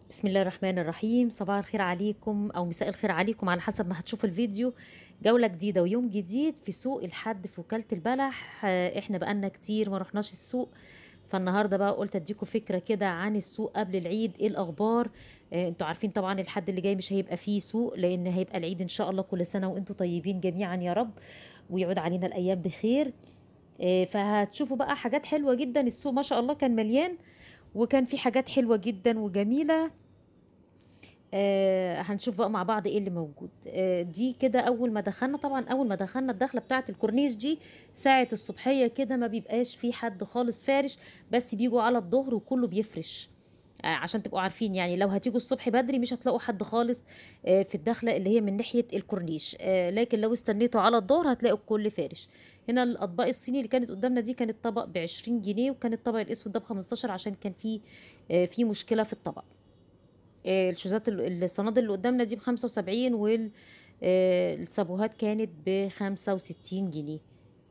بسم الله الرحمن الرحيم. صباح الخير عليكم أو مساء الخير عليكم على حسب ما هتشوفوا الفيديو. جولة جديدة ويوم جديد في سوق الحد في وكالة البلح. احنا بقالنا كتير ما رحناش السوق، فالنهاردة بقى قلت اديكم فكرة كده عن السوق قبل العيد. ايه الأخبار؟ انتوا عارفين طبعا الحد اللي جاي مش هيبقى فيه سوق لأن هيبقى العيد إن شاء الله. كل سنة وانتوا طيبين جميعا يا رب، ويعود علينا الأيام بخير. فهتشوفوا بقى حاجات حلوة جدا. السوق ما شاء الله كان مليان، وكان في حاجات حلوة جدا وجميلة. هنشوف بقى مع بعض ايه اللي موجود. دي كده اول ما دخلنا، طبعا اول ما دخلنا الدخله بتاعه الكورنيش دي ساعه الصبحيه كده ما بيبقاش في حد خالص فارش، بس بيجوا على الظهر وكله بيفرش. عشان تبقوا عارفين يعني لو هتيجوا الصبح بدري مش هتلاقوا حد خالص في الدخله اللي هي من ناحيه الكورنيش. لكن لو استنيتوا على الظهر هتلاقوا الكل فارش. هنا الاطباق الصيني اللي كانت قدامنا دي كانت طبق ب20 جنيه، وكان الطبق الاسود ده ب15 عشان كان في مشكله في الطبق. الشوزات الصنادل اللي قدامنا دي ب75، والسابوهات كانت ب65 جنيه.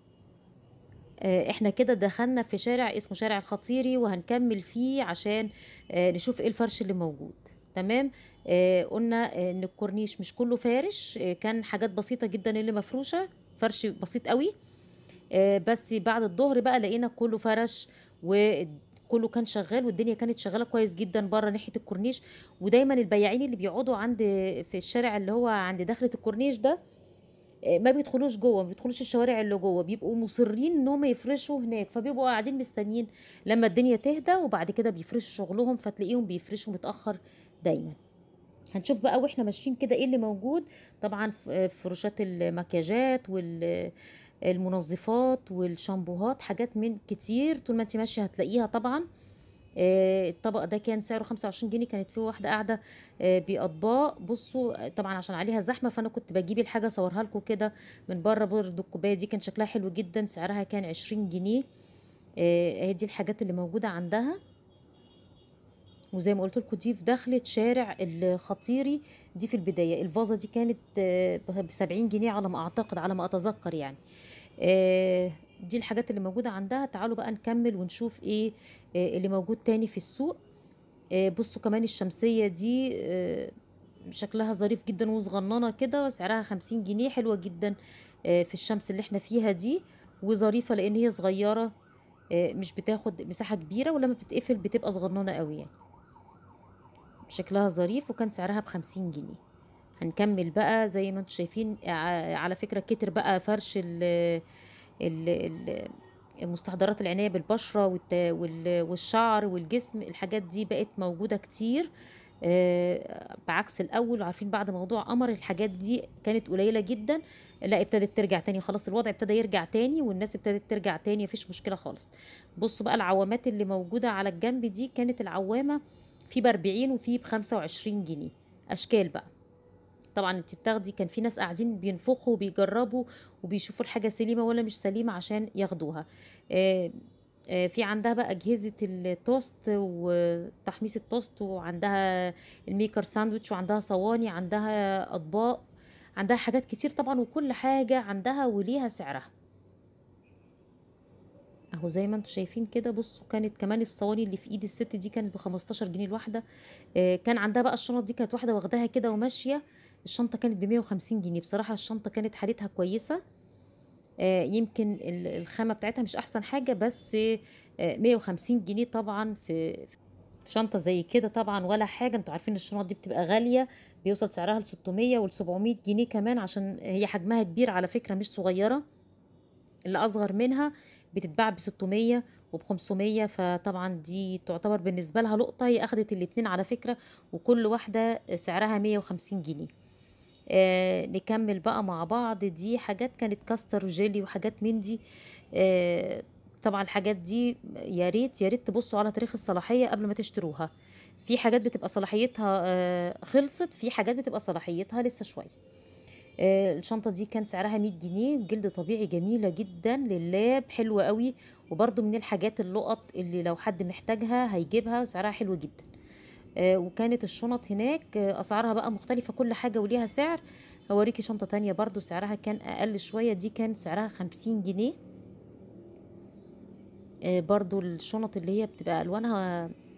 احنا كده دخلنا في شارع اسمه شارع الخطيري وهنكمل فيه عشان نشوف ايه الفرش اللي موجود. تمام. قلنا ان الكورنيش مش كله فارش، كان حاجات بسيطة جدا اللي مفروشة، فرش بسيط قوي. بس بعد الظهر بقى لقينا كله فرش، وكله كان شغال، والدنيا كانت شغاله كويس جدا بره ناحيه الكورنيش. ودايما البياعين اللي بيقعدوا عند في الشارع اللي هو عند دخلة الكورنيش ده ما بيدخلوش جوه، ما بيدخلوش الشوارع اللي جوه، بيبقوا مصرين ان هم يفرشوا هناك، فبيبقوا قاعدين مستنيين لما الدنيا تهدى وبعد كده بيفرشوا شغلهم، فتلاقيهم بيفرشوا متأخر دايما. هنشوف بقى واحنا ماشيين كده ايه اللي موجود. طبعا فروشات المكياجات والمنظفات والشامبوهات، حاجات من كتير طول ما انت ماشيه هتلاقيها طبعا. الطبق ده كان سعره 25 جنيه. كانت فيه واحده قاعده باطباق. بصوا طبعا عشان عليها زحمه فانا كنت بجيب الحاجه اصورها لكم كده من بره. برضو الكوبايه دي كان شكلها حلو جدا، سعرها كان 20 جنيه. هي دي الحاجات اللي موجوده عندها. وزي ما قلت لكم دي في دخلة شارع الخطيري. دي في البداية الفازة دي كانت ب70 جنيه على ما أعتقد، على ما أتذكر يعني. دي الحاجات اللي موجودة عندها. تعالوا بقى نكمل ونشوف ايه اللي موجود تاني في السوق. بصوا كمان الشمسية دي شكلها ظريف جدا وصغننة كده، سعرها 50 جنيه. حلوة جدا في الشمس اللي احنا فيها دي، وظريفة لأن هي صغيرة، مش بتاخد مساحة كبيرة، ولما بتتقفل بتبقى صغننة قوي يعني. شكلها ظريف وكان سعرها ب50 جنيه. هنكمل بقى زي ما انتم شايفين. على فكرة كتر بقى فرش ال المستحضرات العناية بالبشرة والشعر والجسم. الحاجات دي بقت موجودة كتير بعكس الأول. عارفين بعد موضوع قمر الحاجات دي كانت قليلة جدا، لا ابتدت ترجع تاني. خلاص الوضع ابتدى يرجع تاني والناس ابتدت ترجع تاني، مفيش مشكلة خالص. بصوا بقى العوامات اللي موجودة على الجنب دي، كانت العوامة في ب40 وفي ب25 جنيه. أشكال بقى. طبعا انت بتاخدي، كان في ناس قاعدين بينفخوا وبيجربوا وبيشوفوا الحاجة سليمة ولا مش سليمة عشان ياخدوها. آه، في عندها بقى أجهزة التوست وتحميص التوست، وعندها الميكر ساندويتش، وعندها صواني، عندها أطباق، عندها حاجات كتير طبعا، وكل حاجة عندها وليها سعرها. اهو زي ما انتم شايفين كده. بصوا كانت كمان الصواني اللي في ايد الست دي كانت ب15 جنيه الواحدة. كان عندها بقى الشنط دي، كانت واحدة واخداها كده وماشية. الشنطة كانت ب150 جنيه. بصراحة الشنطة كانت حالتها كويسة. يمكن الخامة بتاعتها مش أحسن حاجة، بس 150 جنيه طبعا في شنطة زي كده طبعا ولا حاجة. انتوا عارفين الشنط دي بتبقى غالية، بيوصل سعرها ل600 وال700 جنيه كمان، عشان هي حجمها كبير على فكرة مش صغيرة. اللي أصغر منها بتتباع ب600 وب500، فطبعا دي تعتبر بالنسبة لها لقطة. هي أخدت الاتنين على فكرة، وكل واحدة سعرها 150 جنيه. نكمل بقى مع بعض. دي حاجات كانت كاستر وجيلي وحاجات من دي. آه طبعا الحاجات دي يا ريت يا ريت تبصوا على تاريخ الصلاحية قبل ما تشتروها. في حاجات بتبقى صلاحيتها خلصت، في حاجات بتبقى صلاحيتها لسه شوية. الشنطة دي كان سعرها 100 جنيه، جلد طبيعي، جميلة جدا لللاب، حلوة قوي. وبرضو من الحاجات اللقط اللي لو حد محتاجها هيجيبها، سعرها حلو جدا. وكانت الشنط هناك اسعارها بقى مختلفة، كل حاجة وليها سعر. هوريكي شنطة تانية برضو سعرها كان اقل شوية. دي كان سعرها 50 جنيه. برضو الشنط اللي هي بتبقى الوانها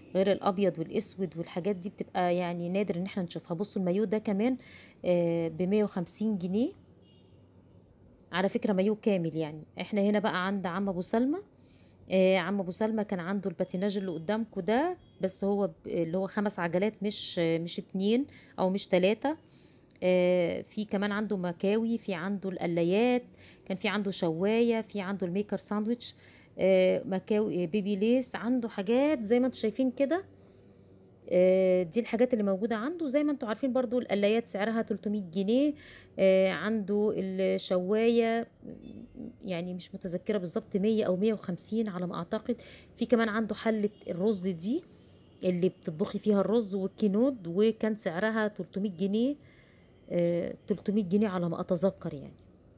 غير الابيض والاسود والحاجات دي بتبقى يعني نادر ان احنا نشوفها. بصوا المايو ده كمان ب150 جنيه، على فكرة مايو كامل. يعني احنا هنا بقى عند عم ابو سلمى. عم ابو سلمى كان عنده الباتيناج اللي قدامكم ده، بس هو اللي هو 5 عجلات، مش 2 او مش 3. في كمان عنده مكاوي، في عنده القلايات، كان في عنده شواية، في عنده الميكر ساندويتش، مكاوي، بيبي ليس، عنده حاجات زي ما انتم شايفين كده. دي الحاجات اللي موجودة عنده. زي ما انتم عارفين برضو القلايات سعرها 300 جنيه. عنده الشواية، يعني مش متذكرة بالظبط 100 أو 150 على ما أعتقد. في كمان عنده حلة الرز دي اللي بتطبخي فيها الرز والكينود، وكان سعرها 300 جنيه. 300 جنيه على ما أتذكر يعني.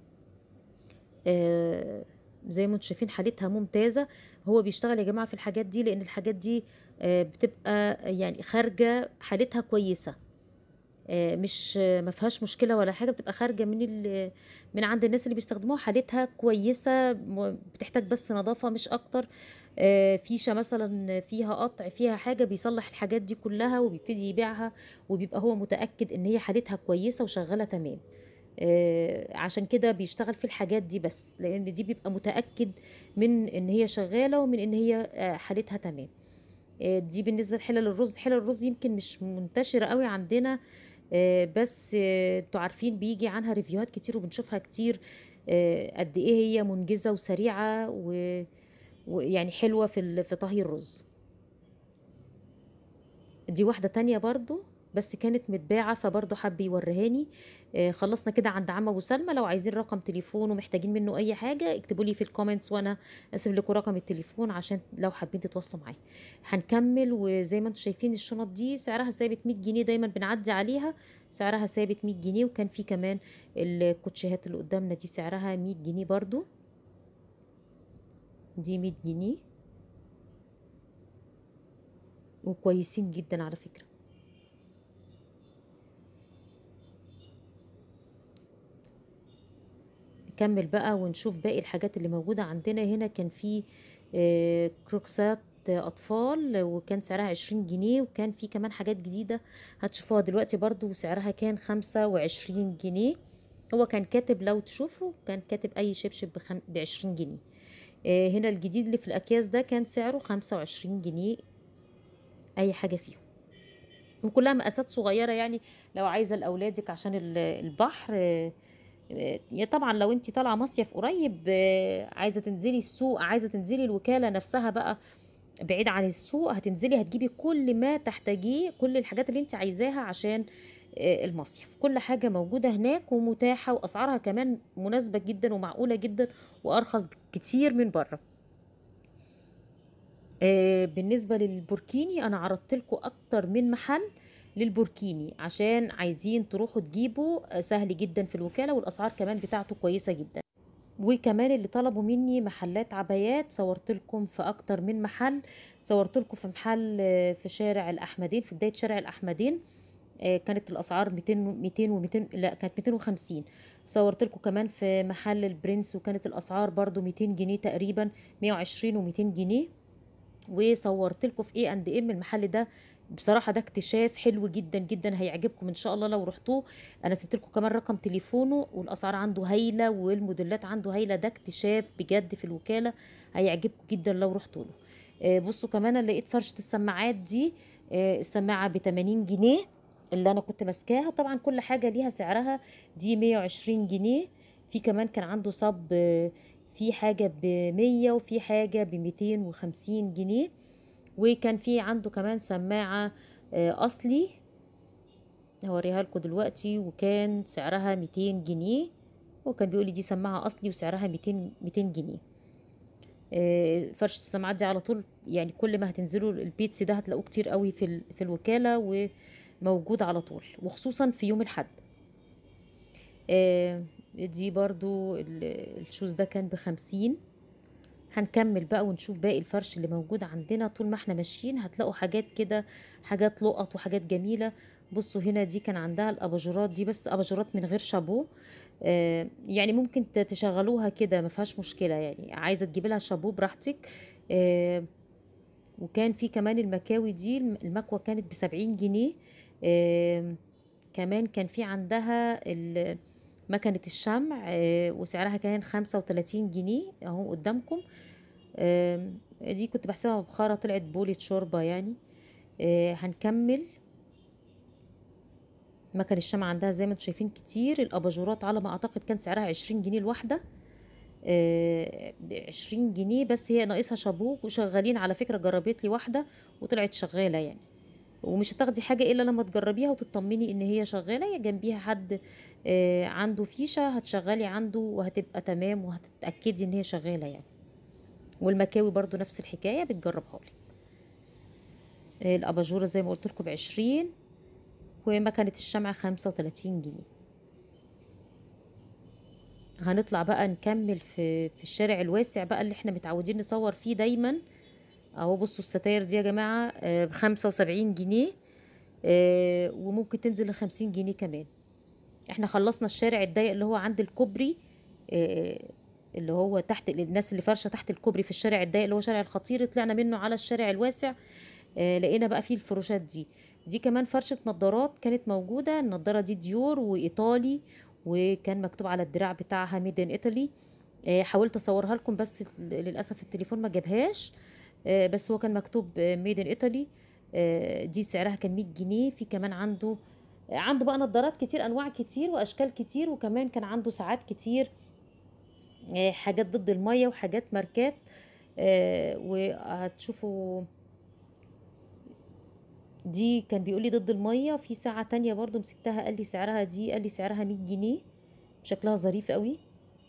آه، زي ما انتم شايفين حالتها ممتازة. هو بيشتغل يا جماعة في الحاجات دي لأن الحاجات دي بتبقى يعني خارجة حالتها كويسة. مش ما فيهاش مشكلة ولا حاجة، بتبقى خارجة من عند الناس اللي بيستخدموها حالتها كويسة. بتحتاج بس نظافة مش أكتر. فيشة مثلا فيها قطع فيها حاجة بيصلح الحاجات دي كلها وبيبتدي يبيعها، وبيبقى هو متأكد إن هي حالتها كويسة وشغالة تمام. عشان كده بيشتغل في الحاجات دي بس، لان دي بيبقى متأكد من ان هي شغالة ومن ان هي حالتها تمام. دي بالنسبة لحلل الرز. حلل الرز يمكن مش منتشرة قوي عندنا، بس انتوا عارفين بيجي عنها ريفيوهات كتير وبنشوفها كتير. قد ايه هي منجزة وسريعة ويعني حلوة في طهي الرز. دي واحدة تانية برضو، بس كانت متباعة فبرضو حب يوريهاني. خلصنا كده عند عم ابو سلمى. لو عايزين رقم تليفون ومحتاجين منه اي حاجة اكتبوا لي في الكومنتس وانا اسيب لكم رقم التليفون عشان لو حابين تتواصلوا معايا. هنكمل. وزي ما انتم شايفين الشنط دي سعرها ثابت 100 جنيه، دايما بنعدي عليها سعرها ثابت 100 جنيه. وكان في كمان الكوتشيهات اللي قدامنا دي سعرها 100 جنيه برضو. دي 100 جنيه وكويسين جدا على فكرة. نكمل بقى ونشوف باقي الحاجات اللي موجودة عندنا. هنا كان في كروكسات أطفال وكان سعرها 20 جنيه. وكان في كمان حاجات جديدة هتشوفوها دلوقتي برضو وسعرها كان 25 جنيه. هو كان كاتب، لو تشوفوا كان كاتب أي شبشب ب20 جنيه. هنا الجديد اللي في الأكياس ده كان سعره 25 جنيه أي حاجة فيهم. وكلها مقاسات صغيرة يعني لو عايزة لأولادك عشان البحر. طبعا لو انت طالعه مصيف قريب، عايزه تنزلي السوق، عايزه تنزلي الوكاله نفسها بقى بعيد عن السوق، هتنزلي هتجيبي كل ما تحتاجيه، كل الحاجات اللي انت عايزاها عشان المصيف. كل حاجه موجوده هناك ومتاحه، واسعارها كمان مناسبه جدا ومعقوله جدا، وارخص كتير من بره. بالنسبة للبوركيني أنا عرضت لكم أكتر من محل للبوركيني عشان عايزين تروحوا تجيبوا. سهل جدا في الوكالة، والأسعار كمان بتاعته كويسة جدا. وكمان اللي طلبوا مني محلات عبايات صورت لكم في أكتر من محل. صورت لكم في محل في شارع الأحمدين، في بداية شارع الأحمدين. كانت الأسعار 200 و200، لا كانت 250. صورت لكم كمان في محل البرنس وكانت الأسعار برضو 200 جنيه تقريبا، 120 و200 جنيه. وصورت لكم في ايه اند ام المحل ده. بصراحة ده اكتشاف حلو جدا جدا، هيعجبكم ان شاء الله لو رحتوه. انا سبت لكم كمان رقم تليفونه، والاسعار عنده هايلة والموديلات عنده هايلة. ده اكتشاف بجد في الوكالة، هيعجبكم جدا لو رحتوا له. بصوا كمان انا لقيت فرشة السماعات دي. السماعة ب80 جنيه اللي انا كنت ماسكاها. طبعا كل حاجة ليها سعرها. دي 120 جنيه. في كمان كان عنده صب، في حاجة ب100 وفي حاجة ب250 جنيه. وكان في عنده كمان سماعة أصلي هوريها لكم دلوقتي، وكان سعرها 200 جنيه. وكان بيقول لي دي سماعة أصلي وسعرها 200 جنيه. فرشة السماعات دي على طول يعني كل ما هتنزلوا البيتس ده هتلاقوه كتير قوي في الوكالة، وموجود على طول وخصوصا في يوم الحد. دي برضو الشوز ده كان ب50. هنكمل بقى ونشوف باقي الفرش اللي موجود عندنا. طول ما احنا ماشيين هتلاقوا حاجات كده، حاجات لقط وحاجات جميلة. بصوا هنا دي كان عندها الاباجورات دي، بس اباجورات من غير شابو. يعني ممكن تشغلوها كده ما فيهاش مشكلة، يعني عايزة تجيبي لها شابو براحتك. وكان في كمان المكاوي دي، المكوة كانت ب70 جنيه. آم، كمان كان في عندها مكنة الشمع، وسعرها كان 35 جنيه اهو قدامكم. دي كنت بحسبها ببخارة، طلعت بولة شوربة يعني. هنكمل. مكن الشمع عندها زي ما انتم شايفين كتير. الاباجورات على ما اعتقد كان سعرها 20 جنيه الواحدة. 20 جنيه بس، هي ناقصها شابوك. وشغالين على فكرة، جربت لي واحدة وطلعت شغالة يعني. ومش هتاخدي حاجة إلا لما تجربيها وتطمني إن هي شغالة. يا جنبيها حد عنده فيشة، هتشغلي عنده وهتبقى تمام، وهتتأكدي إن هي شغالة يعني. والمكاوي برضو نفس الحكاية، بتجربها لك. الأباجورة زي ما قلت لكم ب20، ومكنة الشمع 35 جنيه. هنطلع بقى نكمل في الشارع الواسع بقى اللي احنا متعودين نصور فيه دايما. اهو بصوا الستاير دي يا جماعة ب75 جنيه. وممكن تنزل ل50 جنيه كمان. احنا خلصنا الشارع الضيق اللي هو عند الكوبري، آه، اللي هو تحت الناس اللي فرشة تحت الكوبري في الشارع الضيق اللي هو شارع الخطير. طلعنا منه على الشارع الواسع. لقينا بقى فيه الفروشات دي. دي كمان فرشة نظارات كانت موجودة. النظارة دي ديور وإيطالي، وكان مكتوب على الدراع بتاعها ميد ان ايطالي. حاولت اصورها لكم بس للاسف التليفون ما جابهاش. بس هو كان مكتوب ميد ان ايطالي. دي سعرها كان 100 جنيه. في كمان عنده بقى نظارات كتير، انواع كتير واشكال كتير. وكمان كان عنده ساعات كتير، حاجات ضد المية وحاجات ماركات. وهتشوفوا دي كان بيقول لي ضد المية. في ساعة تانية برضو مسكتها، قال لي سعرها دي، قال لي سعرها 100 جنيه. شكلها ظريف قوي.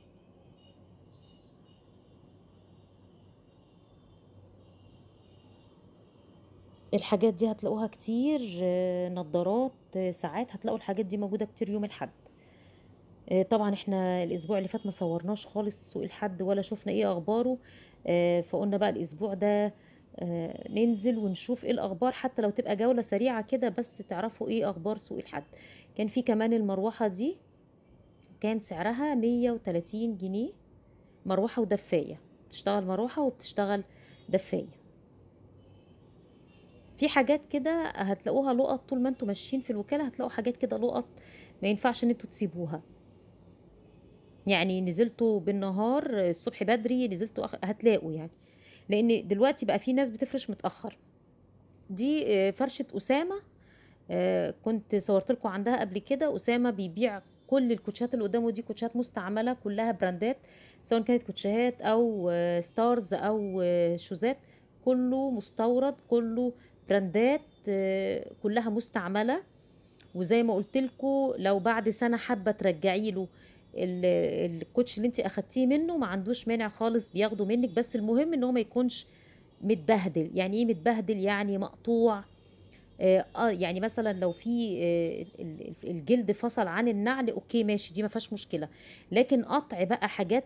الحاجات دي هتلاقوها كتير. نظارات، ساعات، هتلاقوا الحاجات دي موجودة كتير يوم الحد. طبعا احنا الاسبوع اللي فات ما صورناش خالص سوق الحد ولا شفنا ايه اخباره. فقلنا بقى الاسبوع ده ننزل ونشوف ايه الاخبار، حتى لو تبقى جولة سريعة كده بس تعرفوا ايه اخبار سوق الحد. كان في كمان المروحة دي، كان سعرها 130 جنيه. مروحة ودفاية، بتشتغل مروحة وبتشتغل دفاية. في حاجات كده هتلاقوها لقط طول ما انتوا ماشيين في الوكالة. هتلاقوا حاجات كده لقط، ما ينفعش ان انتوا تسيبوها. يعني نزلتوا بالنهار الصبح بدري، نزلتوا هتلاقوا يعني. لان دلوقتي بقى في ناس بتفرش متأخر. دي فرشة أسامة. كنت صورت لكم عندها قبل كده. أسامة بيبيع كل الكوتشات اللي قدامه دي كوتشات مستعملة، كلها براندات، سواء كانت كوتشات او ستارز او شوزات. كله مستورد، كله براندات، كلها مستعملة. وزي ما قلت لكم، لو بعد سنة حابة ترجعي له الكوتش اللي انت اخدتيه منه، ما عندوش مانع خالص، بياخده منك. بس المهم ان هو ما يكونش متبهدل. يعني ايه متبهدل؟ يعني مقطوع. يعني مثلا لو في الجلد فصل عن النعل، اوكي ماشي، دي ما فيهاش مشكله. لكن قطع بقى حاجات،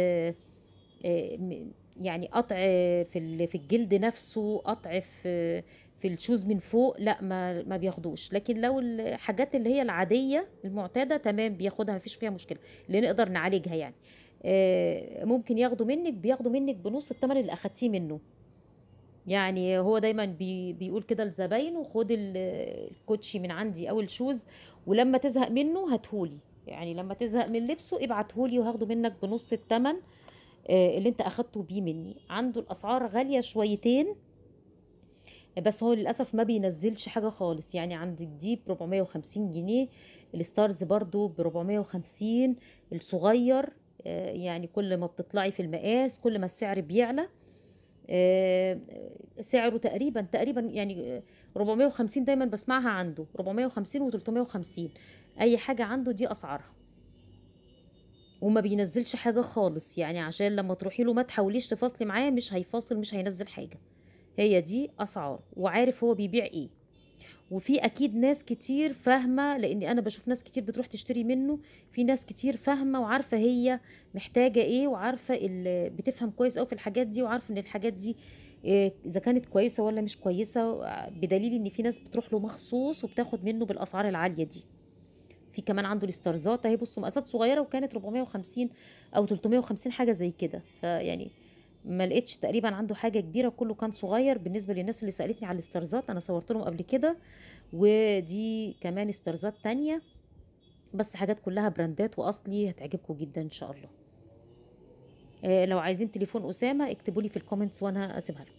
يعني قطع في الجلد نفسه، قطع في الشوز من فوق، لا ما بياخدوش. لكن لو الحاجات اللي هي العاديه المعتاده تمام بياخدها، ما فيش فيها مشكله، اللي نقدر نعالجها يعني. ممكن ياخدوا منك، بياخدوا منك بنص الثمن اللي اخدتيه منه. يعني هو دايما بيقول كده لزباينه: خد الكوتشي من عندي او الشوز، ولما تزهق منه هاتهولي. يعني لما تزهق من لبسه ابعتهولي وهاخده منك بنص الثمن اللي انت اخدته بيه مني. عنده الاسعار غالية شويتين، بس هو للاسف ما بينزلش حاجة خالص. يعني عندك دي ب 450 جنيه، الستارز برضو ب 450. الصغير يعني كل ما بتطلعي في المقاس كل ما السعر بيعلى. آه، سعره تقريبا يعني 450 دايما بسمعها عنده، 450 و350. اي حاجة عنده دي اسعارها. وما بينزلش حاجة خالص، يعني عشان لما تروحي له ما تحاوليش تفاصلي معاه، مش هيفاصل، مش هينزل حاجة. هي دي اسعار، وعارف هو بيبيع ايه. وفي اكيد ناس كتير فاهمه، لاني انا بشوف ناس كتير بتروح تشتري منه. في ناس كتير فاهمه وعارفه هي محتاجه ايه، وعارفه بتفهم كويس قوي في الحاجات دي، وعارفه ان الحاجات دي اذا كانت كويسه ولا مش كويسه. بدليل ان في ناس بتروح له مخصوص وبتاخد منه بالاسعار العاليه دي. في كمان عنده الاسترزات اهي، بصوا مقاسات صغيره، وكانت 450 او 350 حاجه زي كده. فيعني ما لقيتش تقريبا عنده حاجه كبيره، كله كان صغير. بالنسبه للناس اللي سالتني على الاسترزات، انا صورت لهم قبل كده، ودي كمان استرزات تانية، بس حاجات كلها براندات واصلي، هتعجبكم جدا ان شاء الله. لو عايزين تليفون اسامه اكتبوا لي في الكومنتس وانا اسيبها لكم.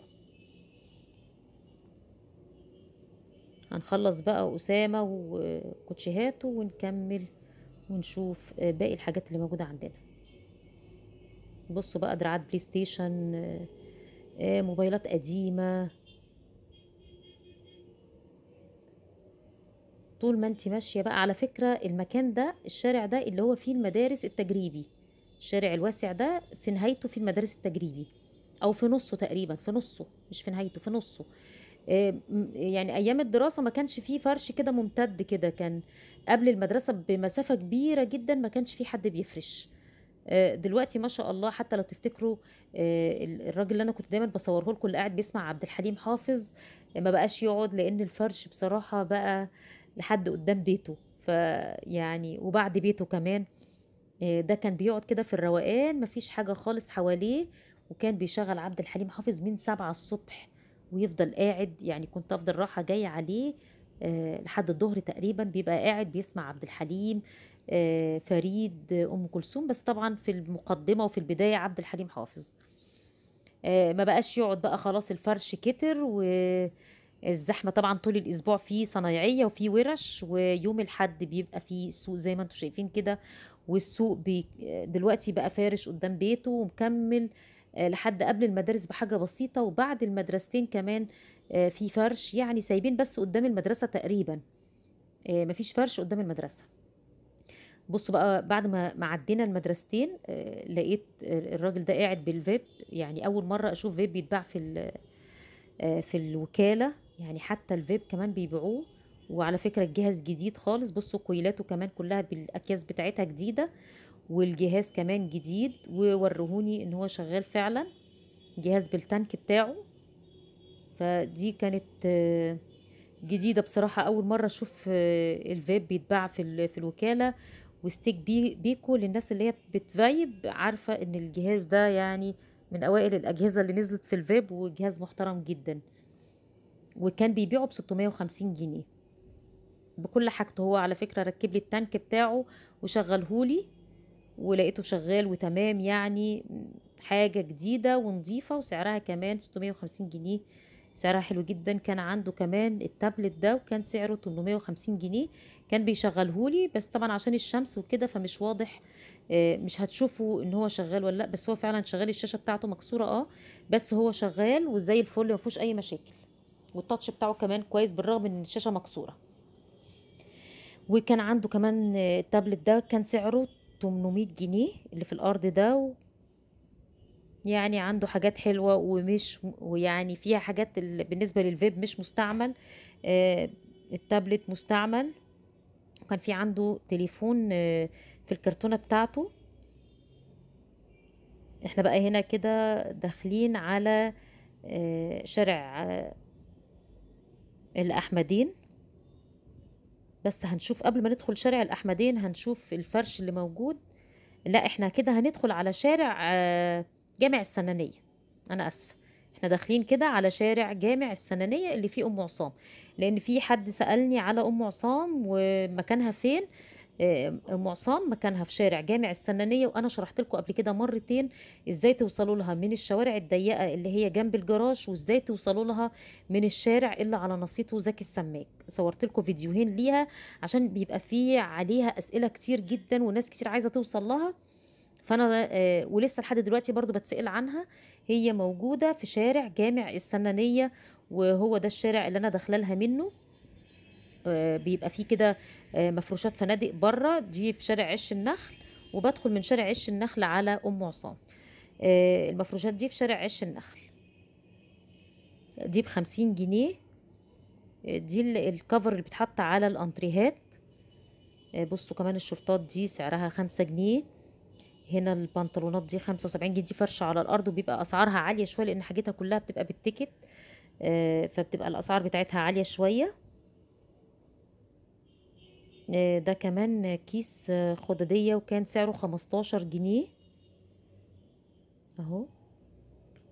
هنخلص بقى اسامه وكوتشيهاته ونكمل ونشوف باقي الحاجات اللي موجوده عندنا. بصوا بقى، دراعات بلاي ستيشن، موبايلات قديمه. طول ما انت ماشيه بقى، على فكره المكان ده، الشارع ده اللي هو فيه المدارس التجريبي، الشارع الواسع ده في نهايته في المدارس التجريبي، او في نصه تقريبا، في نصه مش في نهايته، في نصه. يعني ايام الدراسه ما كانش فيه فرش كده ممتد كده، كان قبل المدرسه بمسافه كبيره جدا ما كانش فيه حد بيفرش. دلوقتي ما شاء الله، حتى لو تفتكروا الراجل اللي انا كنت دايما بصوره لكم اللي قاعد بيسمع عبد الحليم حافظ، ما بقاش يقعد، لان الفرش بصراحه بقى لحد قدام بيته، فيعني وبعد بيته كمان. ده كان بيقعد كده في الروقان، مفيش حاجة خالص حواليه، وكان بيشغل عبد الحليم حافظ من 7 الصبح، ويفضل قاعد. يعني كنت أفضل رايحة جاية عليه لحد الظهر تقريبا، بيبقى قاعد بيسمع عبد الحليم، فريد، أم كلثوم، بس طبعا في المقدمة وفي البداية عبد الحليم حافظ. ما بقاش يقعد بقى، خلاص الفرش كتر، والزحمة طبعا طول الأسبوع فيه صنايعية وفيه ورش، ويوم الحد بيبقى فيه السوق زي ما انتم شايفين كده. والسوق دلوقتي بقى فارش قدام بيته ومكمل لحد قبل المدارس بحاجة بسيطة، وبعد المدرستين كمان في فرش، يعني سايبين بس قدام المدرسة تقريبا، مفيش فرش قدام المدرسة. بصوا بقى، بعد ما عدينا المدرستين لقيت الراجل ده قاعد بالفيب. يعني اول مره اشوف فيب بيتباع في الوكاله، يعني حتى الفيب كمان بيبيعوه. وعلى فكره الجهاز جديد خالص، بصوا كويلاته كمان كلها بالاكياس بتاعتها جديده، والجهاز كمان جديد، وورهوني ان هو شغال فعلا، جهاز بالتانك بتاعه. فدي كانت جديدة بصراحة، أول مرة أشوف الفيب بيتباع في الوكالة. وستيك بيكو للناس اللي هي بتفايب، عارفة إن الجهاز ده يعني من أوائل الأجهزة اللي نزلت في الفيب، وجهاز محترم جدا. وكان بيبيعه ب650 جنيه بكل حاجته. هو على فكرة ركب لي التانك بتاعه وشغلهولي، ولقيته شغال وتمام، يعني حاجة جديدة ونظيفة، وسعرها كمان 650 جنيه، سعرها حلو جدا. كان عنده كمان التابلت ده، وكان سعره 850 جنيه. كان بيشغلهولي، بس طبعا عشان الشمس وكده فمش واضح، مش هتشوفوا ان هو شغال ولا لا، بس هو فعلا شغال. الشاشة بتاعته مكسورة بس هو شغال وزي الفل، ما فيهوش اي مشاكل. والتاتش بتاعه كمان كويس بالرغم من ان الشاشة مكسورة. وكان عنده كمان التابلت ده كان سعره 800 جنيه اللي في الأرض ده. يعني عنده حاجات حلوة، ويعني فيها حاجات بالنسبة للفيب مش مستعمل، آه، التابلت مستعمل. وكان في عنده تليفون في الكرتونة بتاعته. احنا بقى هنا كده داخلين على شارع الأحمدين. بس هنشوف قبل ما ندخل شارع الأحمدين هنشوف الفرش اللي موجود. لا، احنا كده هندخل على شارع جامع السنانية. انا اسفة، احنا داخلين كده على شارع جامع السنانية اللي فيه ام عصام، لان في حد سألني على ام عصام ومكانها فين. ام عصام مكانها في شارع جامع السنانية، وانا شرحت لكم قبل كده مرتين ازاي توصلوا لها من الشوارع الضيقة اللي هي جنب الجراج، وازاي توصلوا لها من الشارع اللي على نصيته زكي السماك. صورت لكم فيديوهين ليها عشان بيبقى فيه عليها اسئلة كتير جدا وناس كتير عايزة توصل لها. فانا ولسه لحد دلوقتي برضو بتسأل عنها. هي موجودة في شارع جامع السنانية، وهو ده الشارع اللي انا داخله لها منه. بيبقى فيه كده مفروشات فنادق بره، دي في شارع عش النخل. وبدخل من شارع عش النخل على ام عصام. المفروشات دي في شارع عش النخل، دي ب50 جنيه. دي الكفر اللي بيتحط على الانتريهات. بصوا كمان الشرطات دي سعرها 5 جنيه. هنا البنطلونات دي 75 جنيه، دي فرشة على الأرض، وبيبقى أسعارها عالية شوية لأن حاجتها كلها بتبقى بالتيكت، فبتبقى الأسعار بتاعتها عالية شوية. ده كمان كيس خددية، وكان سعره 15 جنيه أهو.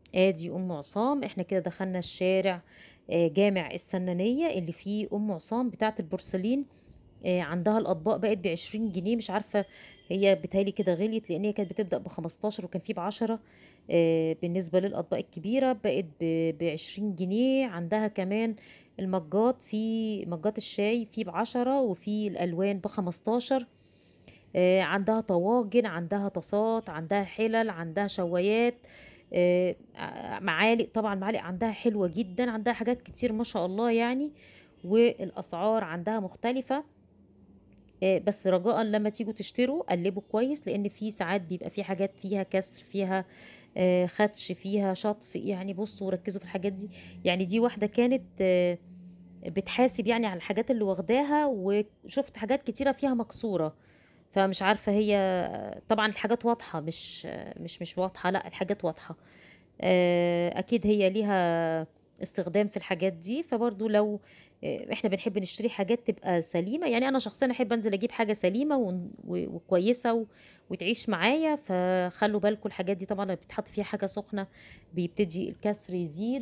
ادي ام عصام، احنا كده دخلنا الشارع جامع السنانية اللي فيه ام عصام بتاعة البورسلين. عندها الأطباق بقت ب20 جنيه، مش عارفة، هي بتهيألي كده غليت لأن هي كانت بتبدأ ب15 وكان في ب10. بالنسبة للأطباق الكبيرة بقت ب20 جنيه. عندها كمان المجات، في مجات الشاي في ب10 وفي الألوان ب15. عندها طواجن، عندها طاسات، عندها حلل، عندها شوايات، معالق. طبعا معالق عندها حلوة جدا، عندها حاجات كتير ما شاء الله يعني. والأسعار عندها مختلفة. بس رجاء لما تيجوا تشتروا قلبوا كويس، لان في ساعات بيبقى في حاجات فيها كسر، فيها خدش، فيها شطف. يعني بصوا وركزوا في الحاجات دي. يعني دي واحدة كانت بتحاسب يعني على الحاجات اللي واخداها، وشفت حاجات كتيرة فيها مكسورة. فمش عارفة هي، طبعا الحاجات واضحة، مش واضحة، لا الحاجات واضحة. اكيد هي ليها استخدام في الحاجات دي. فبرضو لو احنا بنحب نشتري حاجات تبقى سليمة، يعني انا شخصيا احب انزل اجيب حاجة سليمة وكويسة وتعيش معايا. فخلوا بالكم الحاجات دي طبعا لما بتحط فيها حاجة سخنة بيبتدي الكسر يزيد،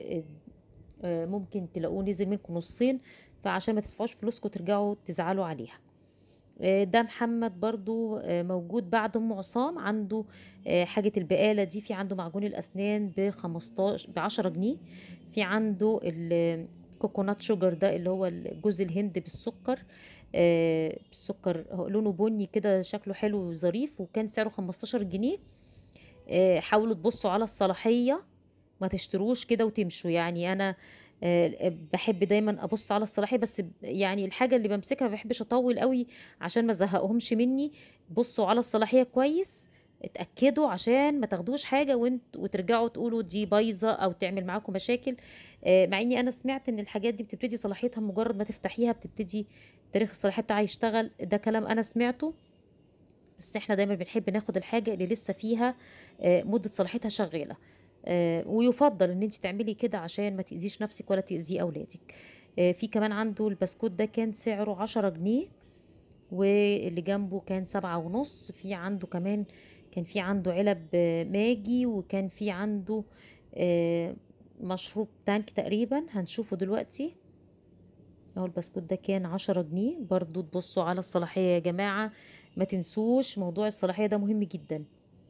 وممكن تلاقوه نزل منكم نصين. فعشان ما تدفعوش فلوسكم ترجعوا تزعلوا عليها. ده محمد برضو موجود بعد ام عصام. عنده حاجة البقالة دي، في عنده معجون الأسنان ب15 ب10 جنيه. في عنده الكوكونات شوجر ده اللي هو جوز الهند بالسكر. بالسكر، هو لونه بني كده، شكله حلو وظريف، وكان سعره 15 جنيه. حاولوا تبصوا على الصلاحية، ما تشتروش كده وتمشوا. يعني انا بحب دايما ابص على الصلاحيه، بس يعني الحاجه اللي بمسكها ما بحبش اطول قوي عشان ما ازهقهمش مني. بصوا على الصلاحيه كويس، اتاكدوا عشان ما تاخدوش حاجه وترجعوا تقولوا دي بايظه او تعمل معاكم مشاكل. مع اني انا سمعت ان الحاجات دي بتبتدي صلاحيتها مجرد ما تفتحيها بتبتدي تاريخ الصلاحيه بتاعها يشتغل. ده كلام انا سمعته. بس احنا دايما بنحب ناخد الحاجة اللي لسه فيها مدة صلاحيتها شغالة. ويفضل ان انت تعملي كده عشان ما تأذيش نفسك ولا تأذي اولادك. في كمان عنده البسكوت ده كان سعره 10 جنيه، واللي جنبه كان 7.5. في عنده كمان، كان في عنده علب ماجي، وكان في عنده مشروب تانك تقريبا هنشوفه دلوقتي. اهو البسكوت ده كان 10 جنيه. برضو تبصوا على الصلاحية يا جماعة، ما تنسوش موضوع الصلاحية ده مهم جدا.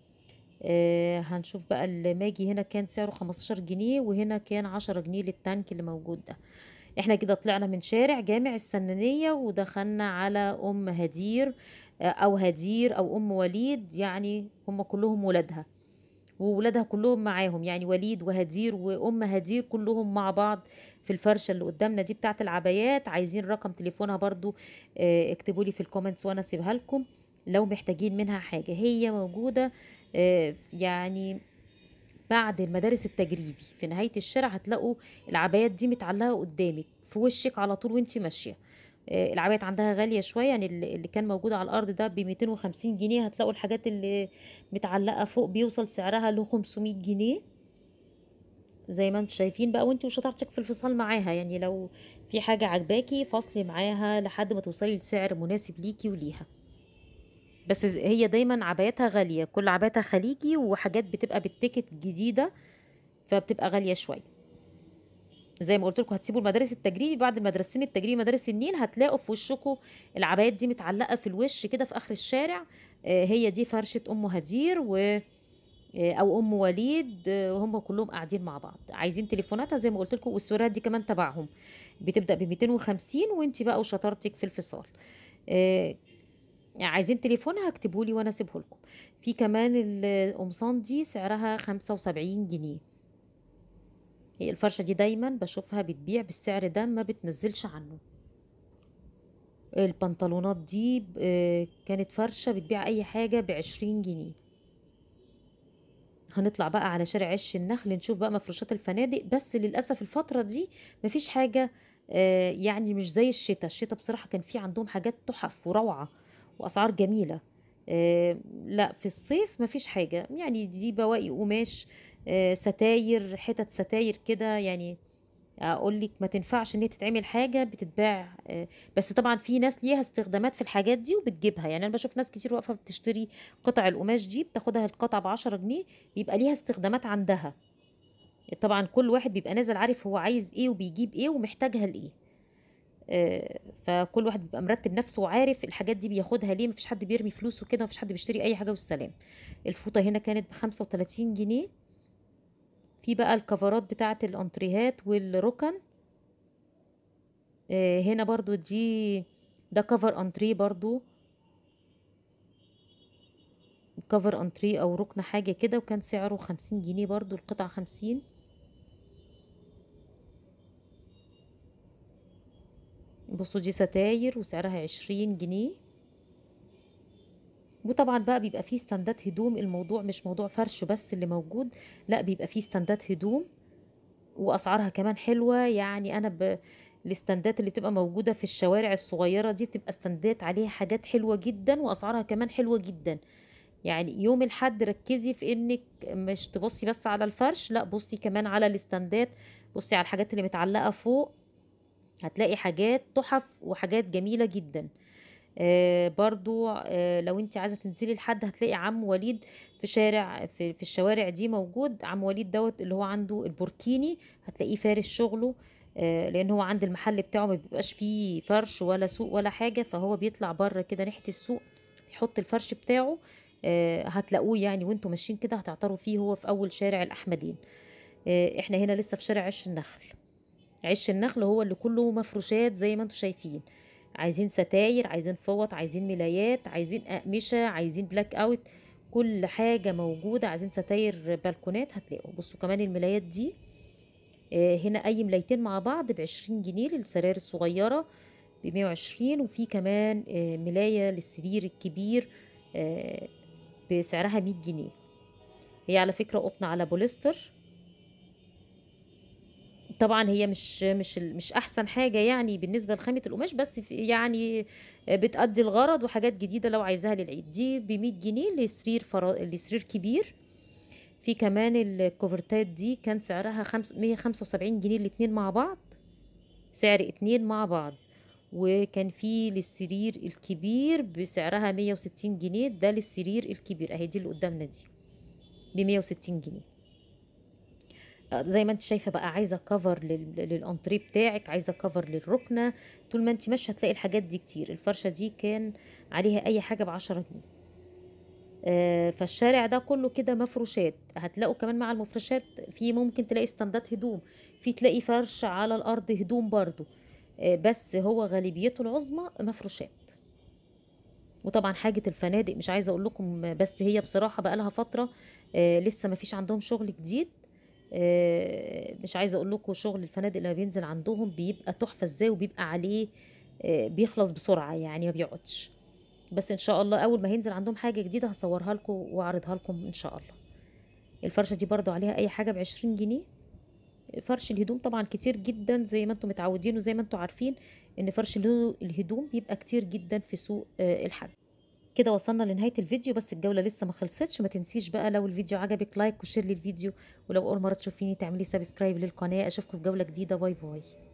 هنشوف بقى الماجي هنا كان سعره 15 جنيه، وهنا كان 10 جنيه للتانك اللي موجود ده. احنا كده طلعنا من شارع جامع السنانية ودخلنا على ام هدير، او هدير او ام وليد، يعني هم كلهم ولادها وولادها كلهم معاهم، يعني وليد وهدير وام هدير كلهم مع بعض في الفرشة اللي قدامنا دي بتاعت العبايات. عايزين رقم تليفونها برضو اكتبوا لي في الكومنتس وانا اسيبها لكم لو محتاجين منها حاجة. هي موجودة يعني بعد المدارس التجريبي في نهاية الشارع. هتلاقوا العبايات دي متعلقة قدامك في وشك على طول وانتي ماشية. العبايات عندها غالية شوية، يعني اللي كان موجود على الأرض ده ب250 جنيه. هتلاقوا الحاجات اللي متعلقة فوق بيوصل سعرها ل 500 جنيه، زي ما انتم شايفين بقى. وانتي وشطارتك في الفصال معاها، يعني لو في حاجة عجباكي فاصلي معاها لحد ما توصلي لسعر مناسب ليكي وليها. بس هي دايما عباياتها غالية، كل عباياتها خليجي، وحاجات بتبقى بالتيكت جديدة فبتبقى غالية شوية. زي ما قلت لكم هتسيبوا المدارس التجريبي، بعد المدرستين التجريبي مدارس النيل هتلاقوا في وشكم العبايات دي متعلقة في الوش كده في آخر الشارع. هي دي فرشة أم هدير او ام وليد. هم كلهم قاعدين مع بعض. عايزين تليفوناتها زي ما قلت لكم، والسوريات دي كمان تبعهم بتبدأ ب 250، وانت بقى وشطارتك في الفصال. آه، عايزين تليفونها اكتبوا لي وانا اسيبه لكم. في كمان القمصان دي سعرها 75 جنيه. هي الفرشة دي دايما بشوفها بتبيع بالسعر ده، ما بتنزلش عنه. البنطلونات دي كانت فرشة بتبيع أي حاجة ب20 جنيه. هنطلع بقى على شارع عش النخل نشوف بقى مفروشات الفنادق. بس للأسف الفترة دي مفيش حاجة. يعني مش زي الشتاء بصراحة كان في عندهم حاجات تحف وروعة وأسعار جميلة. لا في الصيف مفيش حاجة، يعني دي بواقي قماش، ستاير، حتت ستاير كده يعني. اقول لك ما تنفعش ان هي تتعمل حاجه بتتباع. بس طبعا في ناس ليها استخدامات في الحاجات دي وبتجيبها. يعني انا بشوف ناس كتير واقفه بتشتري قطع القماش دي، بتاخدها القطعه ب10 جنيه، بيبقى ليها استخدامات عندها. طبعا كل واحد بيبقى نازل عارف هو عايز ايه وبيجيب ايه ومحتاجها لايه. فكل واحد بيبقى مرتب نفسه وعارف الحاجات دي بياخدها ليه. مفيش حد بيرمي فلوسه كده، مفيش حد بيشتري اي حاجه والسلام. الفوطه هنا كانت ب35 جنيه. في بقى الكفرات بتاعه الانتريهات والركن. هنا برضو ده كفر انتريه برضو، كفر انتريه او ركن حاجه كده، وكان سعره 50 جنيه برضو، القطعه 50. بصوا دي ستاير وسعرها 20 جنيه. وطبعا بقى بيبقى فيه ستاندات هدوم، الموضوع مش موضوع فرش بس اللي موجود، لا بيبقى فيه ستاندات هدوم واسعارها كمان حلوه. يعني الاستندات اللي بتبقى موجوده في الشوارع الصغيره دي بتبقى استندات عليها حاجات حلوه جدا واسعارها كمان حلوه جدا. يعني يوم الحد ركزي في انك مش تبصي بس على الفرش، لا بصي كمان على الاستندات، بصي على الحاجات اللي متعلقه فوق، هتلاقي حاجات تحف وحاجات جميله جدا. برضو لو انت عايزه تنزلي لحد هتلاقي عم وليد في شارع في الشوارع دي موجود. عم وليد دوت اللي هو عنده البوركيني، هتلاقيه فارش شغله. لان هو عند المحل بتاعه ما بيبقاش فيه فرش ولا سوق ولا حاجه، فهو بيطلع بره كده ناحيه السوق يحط الفرش بتاعه. هتلاقوه يعني وانتوا ماشيين كده هتعتروا فيه، هو في اول شارع الاحمدين. احنا هنا لسه في شارع عش النخل. عش النخل هو اللي كله مفروشات زي ما انتوا شايفين. عايزين ستاير، عايزين فوط، عايزين ملايات، عايزين أقمشة، عايزين بلاك اوت، كل حاجة موجودة. عايزين ستاير بلكونات هتلاقوا. بصوا كمان الملايات دي، هنا أي ملايتين مع بعض ب20 جنيه للسراير الصغيرة، ب120. وفي كمان ملاية للسرير الكبير آه، بسعرها 100 جنيه. هي على فكرة قطن على بوليستر. طبعا هي مش احسن حاجه يعني بالنسبه لخامه القماش، بس يعني بتأدي الغرض وحاجات جديده لو عايزاها للعيد. دي ب 100 جنيه لسرير كبير. في كمان الكوفرتات دي كان سعرها 175 جنيه الاتنين مع بعض، سعر اتنين مع بعض. وكان في للسرير الكبير بسعرها 160 جنيه، ده للسرير الكبير اهي، دي اللي قدامنا دي ب 160 جنيه. زي ما انت شايفه بقى، عايزه كفر للانتريه بتاعك، عايزه كفر للركنه، طول ما انت ماشيه هتلاقي الحاجات دي كتير. الفرشه دي كان عليها اي حاجه ب10 جنيه. فالشارع ده كله كده مفروشات. هتلاقوا كمان مع المفروشات في ممكن تلاقي استندات هدوم، في تلاقي فرش على الارض هدوم برضو. بس هو غالبيته العظمى مفروشات. وطبعا حاجة الفنادق مش عايزة اقول لكم، بس هي بصراحة بقى لها فترة لسه ما فيش عندهم شغل جديد. مش عايزة اقول لكم شغل الفنادق اللي بينزل عندهم بيبقى تحفة ازاي، وبيبقى عليه بيخلص بسرعة يعني ما بيقعدش. بس ان شاء الله اول ما هينزل عندهم حاجة جديدة هصورها لكم واعرضها لكم ان شاء الله. الفرشة دي برضو عليها اي حاجة ب20 جنيه. فرش الهدوم طبعا كتير جدا زي ما انتم متعودين وزي ما انتم عارفين ان فرش الهدوم بيبقى كتير جدا في سوق الحد. كده وصلنا لنهاية الفيديو، بس الجولة لسه ما خلصتش. ما تنسيش بقى لو الفيديو عجبك لايك وشير للفيديو، ولو أول مرة تشوفيني تعملي سبسكرايب للقناة. أشوفكم في جولة جديدة. باي باي.